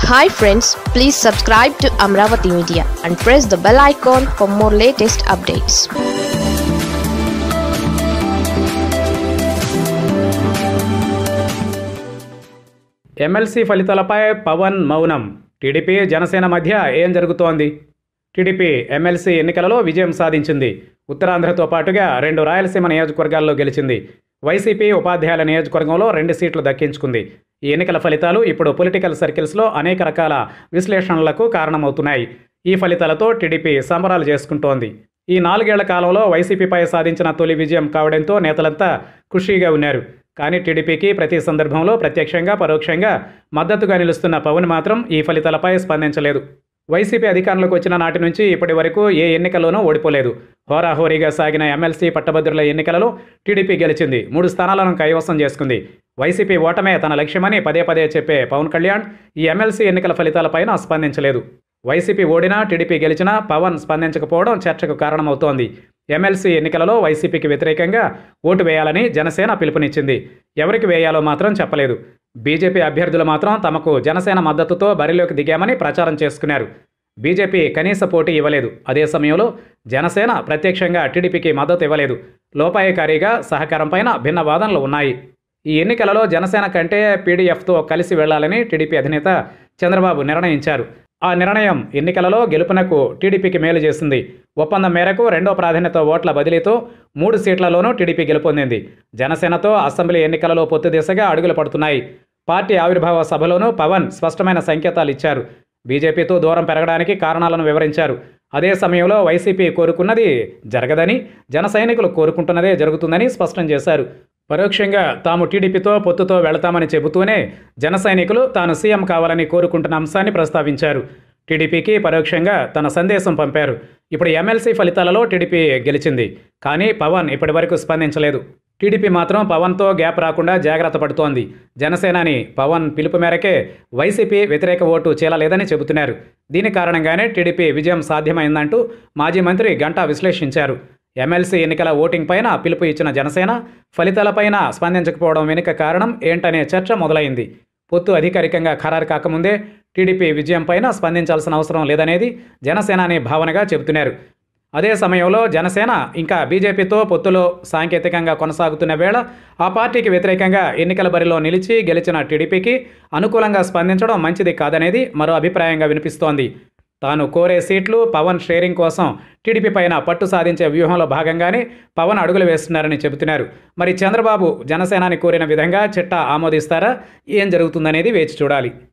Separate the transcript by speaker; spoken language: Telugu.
Speaker 1: Hi friends, please subscribe to Amaravathi Media and press the bell icon for more latest updates.
Speaker 2: MLC ఫలితాలపై పవన్ మౌనం. టీడీపీ జనసేన మధ్య ఏం జరుగుతోంది? టీడీపీ MLC ఎన్నికలలో విజయం సాధించింది. ఉత్తరాంధ్రతో పాటుగా 2 రాయలసీమ నియోజకవర్గాల్లో గెలిచింది. వైసీపీ ఉపాధ్యాయుల నియోజకవర్గంలో 2 సీట్లు దక్కించుకుంది. ఈ ఎన్నికల ఫలితాలు ఇప్పుడు పొలిటికల్ సర్కిల్స్లో అనేక రకాల విశ్లేషణలకు కారణమవుతున్నాయి. ఈ ఫలితాలతో టీడీపీ సంబరాలు చేసుకుంటోంది. ఈ 4 ఏళ్ల కాలంలో వైసీపీపై సాధించిన తొలి విజయం కావడంతో నేతలంతా ఖుషీగా ఉన్నారు. కానీ టీడీపీకి ప్రతి సందర్భంలో ప్రత్యక్షంగా పరోక్షంగా మద్దతుగా నిలుస్తున్న పవన్ మాత్రం ఈ ఫలితాలపై స్పందించలేదు. వైసీపీ అధికారంలోకి వచ్చిన నాటి నుంచి ఇప్పటి వరకు ఏ ఎన్నికల్లోనూ ఓడిపోలేదు. హోరాహోరీగా సాగిన MLC పట్టభద్రుల ఎన్నికలలో టీడీపీ గెలిచింది. 3 స్థానాలను కైవసం చేసుకుంది. వైసీపీ ఓటమే తన లక్ష్యమని పదే పదే చెప్పే పవన్ కళ్యాణ్ ఈ MLC ఎన్నికల ఫలితాలపైన స్పందించలేదు. వైసీపీ ఓడినా టీడీపీ గెలిచినా పవన్ స్పందించకపోవడం చర్చకు కారణమవుతోంది. MLC ఎన్నికలలో వైసీపీకి వ్యతిరేకంగా ఓటు వేయాలని జనసేన పిలుపునిచ్చింది. ఎవరికి వేయాలో మాత్రం చెప్పలేదు. బీజేపీ అభ్యర్థులు మాత్రం తమకు జనసేన మద్దతుతో బరిలోకి దిగామని ప్రచారం చేసుకున్నారు. బీజేపీ కనీస పోటీ ఇవ్వలేదు. అదే సమయంలో జనసేన ప్రత్యక్షంగా టీడీపీకి మద్దతు ఇవ్వలేదు. లోపాయకారీగా సహకారంపైన భిన్న వాదనలు ఉన్నాయి. ఈ ఎన్నికలలో జనసేన కంటే పీడీఎఫ్తో కలిసి వెళ్లాలని టీడీపీ అధినేత చంద్రబాబు నిర్ణయించారు. ఆ నిర్ణయం ఎన్నికలలో గెలుపునకు టీడీపీకి మేలు చేసింది. ఒప్పందం మేరకు 2వ ప్రాధాన్యత ఓట్ల బదిలీతో 3 సీట్లలోనూ టీడీపీ గెలుపొందింది. జనసేనతో అసెంబ్లీ ఎన్నికలలో పొత్తు దిశగా అడుగులు పడుతున్నాయి. పార్టీ ఆవిర్భావ సభలోనూ పవన్ స్పష్టమైన సంకేతాలు ఇచ్చారు. బీజేపీతో దూరం పెరగడానికి కారణాలను వివరించారు. అదే సమయంలో వైసీపీ కోరుకున్నది జరగదని, జన సైనికులు కోరుకుంటున్నదే జరుగుతుందని స్పష్టం చేశారు. పరోక్షంగా తాము టీడీపీతో పొత్తుతో వెళతామని చెబుతూనే జన సైనికులు తాను సీఎం కావాలని కోరుకుంటున్న అంశాన్ని ప్రస్తావించారు. టీడీపీకి పరోక్షంగా తన సందేశం పంపారు. ఇప్పుడు MLC ఫలితాలలో టీడీపీ గెలిచింది. కానీ పవన్ ఇప్పటి వరకు స్పందించలేదు. టీడీపీ మాత్రం పవన్తో గ్యాప్ రాకుండా జాగ్రత్త పడుతోంది. జనసేనాని పవన్ పిలుపు మేరకే వైసీపీ వ్యతిరేక ఓటు చీలలేదని చెబుతున్నారు. దీని కారణంగానే టీడీపీ విజయం సాధ్యమైందంటూ మాజీ మంత్రి గంటా విశ్లేషించారు. MLC ఎన్నికల ఓటింగ్ పైన పిలుపు ఇచ్చిన జనసేన ఫలితాలపైన స్పందించకపోవడం వెనుక కారణం ఏంటనే చర్చ మొదలైంది. పొత్తు అధికారికంగా ఖరారు కాకముందే టీడీపీ విజయం పైన స్పందించాల్సిన అవసరం లేదనేది జనసేనాని భావనగా చెబుతున్నారు. అదే సమయంలో జనసేన ఇంకా బీజేపీతో పొత్తులో సాంకేతికంగా కొనసాగుతున్న వేళ ఆ పార్టీకి వ్యతిరేకంగా ఎన్నికల బరిలో నిలిచి గెలిచిన టీడీపీకి అనుకూలంగా స్పందించడం మంచిది కాదనేది మరో అభిప్రాయంగా వినిపిస్తోంది. తాను కోరే సీట్లు పవన్ షేరింగ్ కోసం టీడీపీ పైన పట్టు సాధించే వ్యూహంలో భాగంగానే పవన్ అడుగులు వేస్తున్నారని చెబుతున్నారు. మరి చంద్రబాబు జనసేనాని కోరిన విధంగా చిట్టా ఆమోదిస్తారా? ఏం జరుగుతుందనేది వేచి చూడాలి.